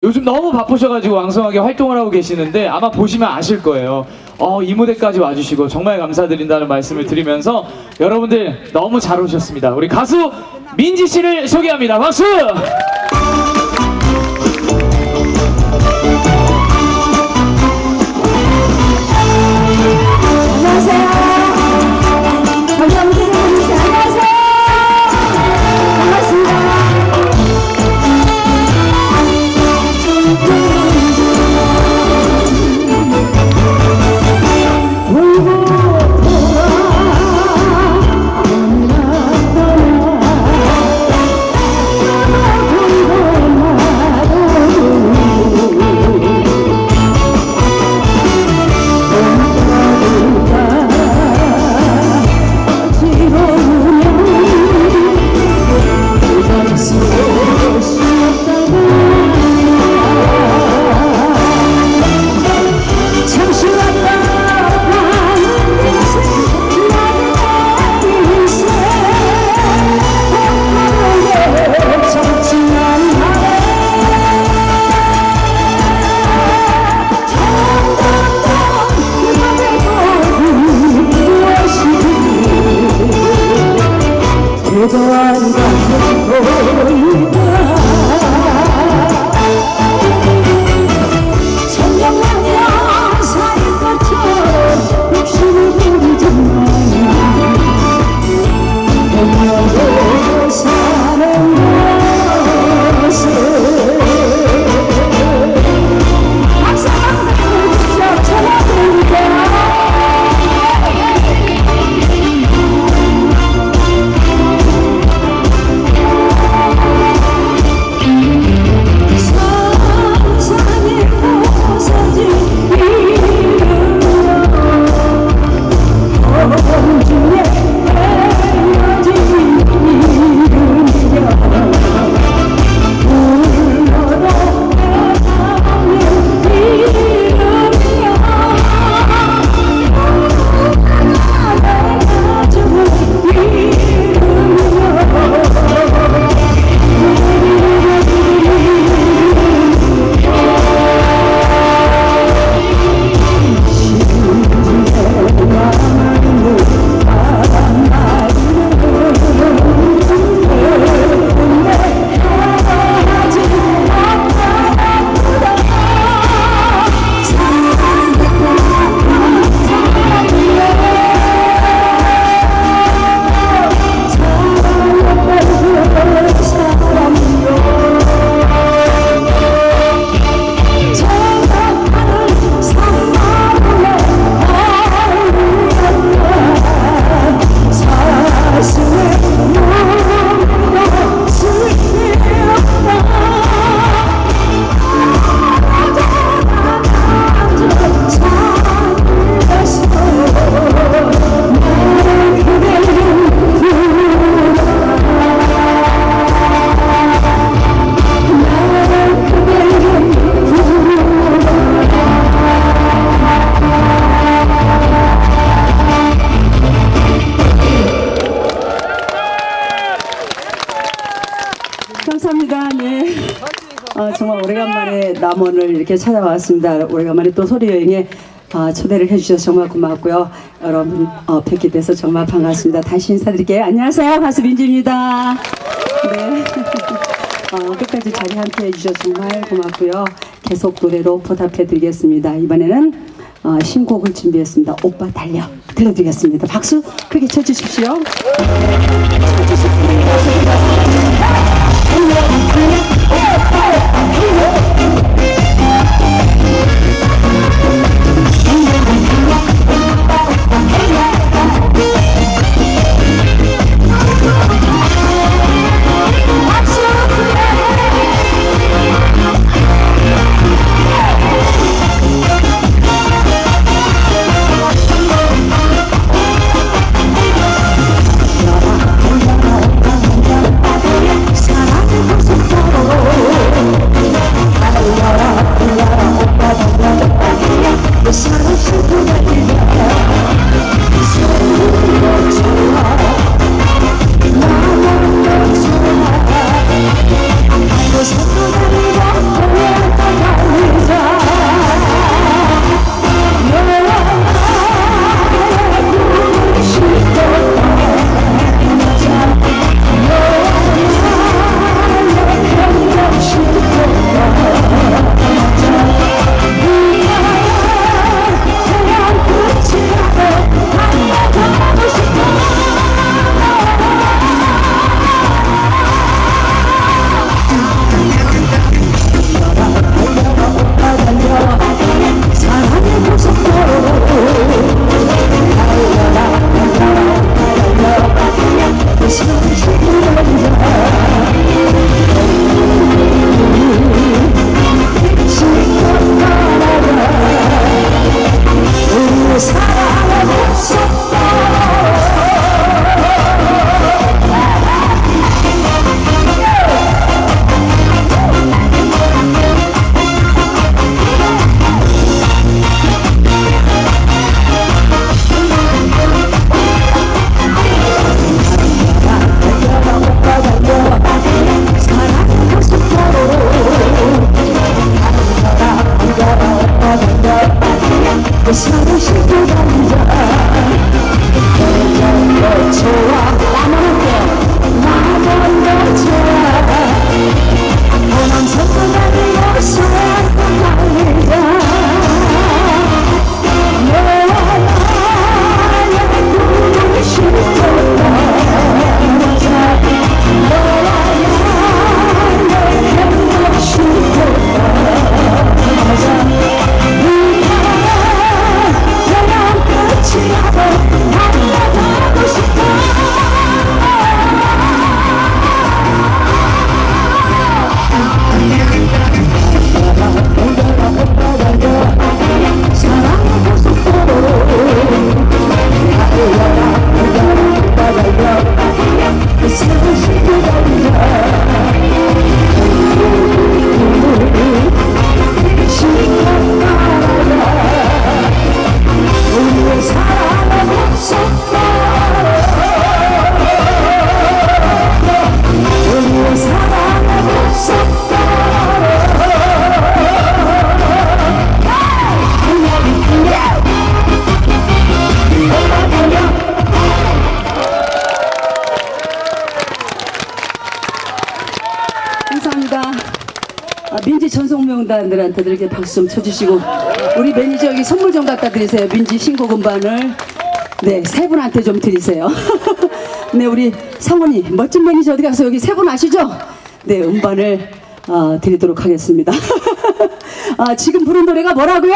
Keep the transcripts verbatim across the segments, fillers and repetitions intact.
요즘 너무 바쁘셔가지고 왕성하게 활동을 하고 계시는데 아마 보시면 아실 거예요. 어, 이 무대까지 와주시고 정말 감사드린다는 말씀을 드리면서 여러분들 너무 잘 오셨습니다. 우리 가수 민지 씨를 소개합니다. 박수! 안녕하세요. 감사합니다. 안녕하세요. 반갑습니다. 감사합니다. 네. 어, 정말 오래간만에 남원을 이렇게 찾아왔습니다. 오래간만에 또 소리여행에 어, 초대를 해주셔서 정말 고맙고요. 여러분 어, 뵙게 돼서 정말 반갑습니다. 다시 인사드릴게요. 안녕하세요. 가수 민지입니다. 네. 어, 끝까지 자리 함께 해주셔서 정말 고맙고요. 계속 노래로 보답해드리겠습니다. 이번에는 어, 신곡을 준비했습니다. 오빠 달려 들려드리겠습니다. 박수 크게 쳐주십시오. 사랑을 응용단들한테도 이렇게 박수 좀 쳐주시고 우리 매니저 여기 선물 좀 갖다 드리세요. 민지 신곡 음반을 네, 세 분한테 좀 드리세요. 네, 우리 상원이 멋진 매니저 어디 가서 여기 세 분 아시죠? 네, 음반을 어, 드리도록 하겠습니다. 아, 지금 부른 노래가 뭐라고요?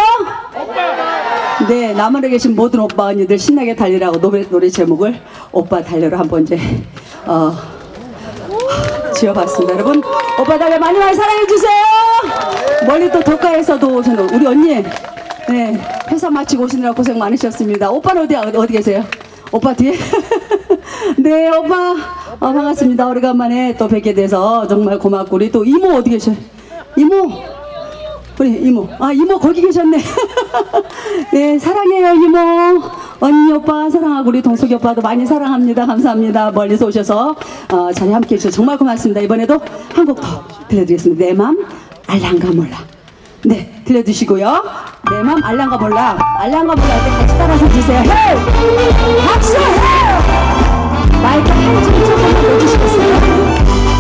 네, 남원에 계신 모든 오빠 언니들 신나게 달리라고 노래, 노래 제목을 오빠 달려로 한번 이제 어, 지어봤습니다. 여러분, 오빠 달려 많이 많이 사랑해주세요. 멀리 또 독가에서도 오시는 우리 언니, 네, 회사 마치고 오시느라 고생 많으셨습니다. 오빠는 어디, 어디 계세요? 오빠 뒤에? 네, 오빠. 어, 반갑습니다. 오래간만에 또 뵙게 돼서 정말 고맙고, 우리 또 이모 어디 계셔요? 이모? 우리 이모. 아, 이모 거기 계셨네. 네, 사랑해요, 이모. 언니, 오빠 사랑하고, 우리 동석이 오빠도 많이 사랑합니다. 감사합니다. 멀리서 오셔서 어, 자리 함께 해주셔서 정말 고맙습니다. 이번에도 한 곡 더 들려드리겠습니다. 내 맘 알랑가 몰라. 네, 들려주시고요. 내 맘 알랑가 몰라. 알랑가 몰라 할 때 같이 따라서 주세요. 헤이! 박수! 헤이! 마이크 한좀 조금만 넣어주시겠어요?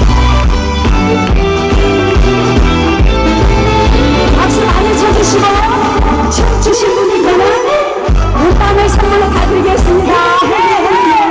박수 많이 쳐주시고 춤추신 분이면은 물방울 선물로 다 드리겠습니다. 헤이!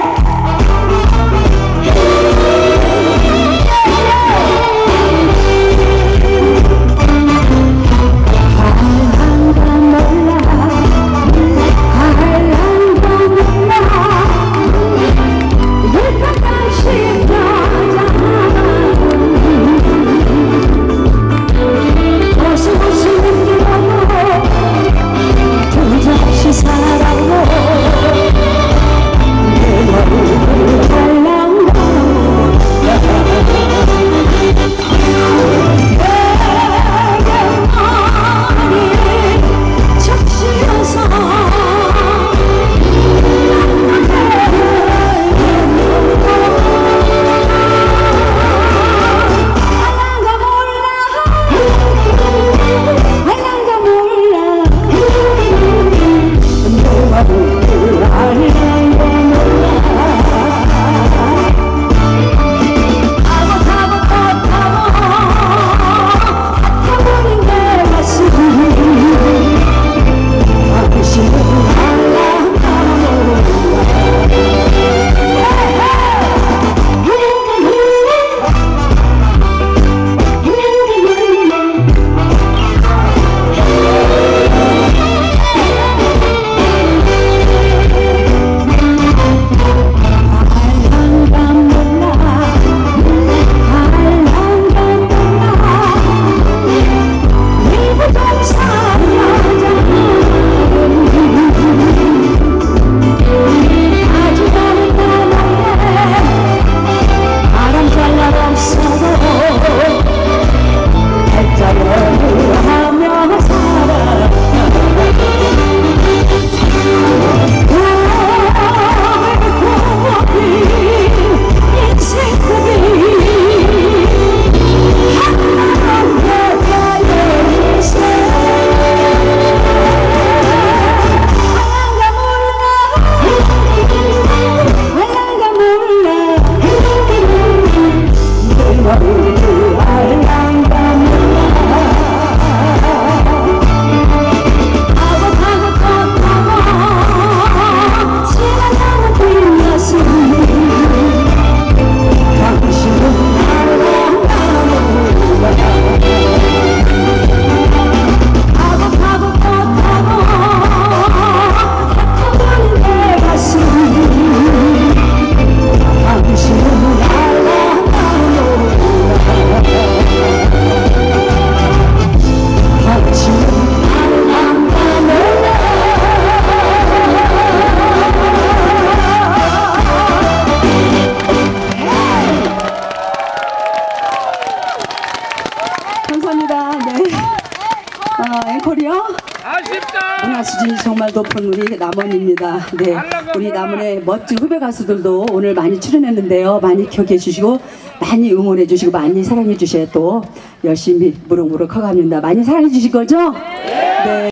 정말 높은 우리 남원입니다. 네, 우리 남원의 멋진 후배 가수들도 오늘 많이 출연했는데요. 많이 기억해 주시고 많이 응원해 주시고 많이 사랑해 주셔야 또 열심히 무럭무럭 커갑니다. 많이 사랑해 주실 거죠? 네.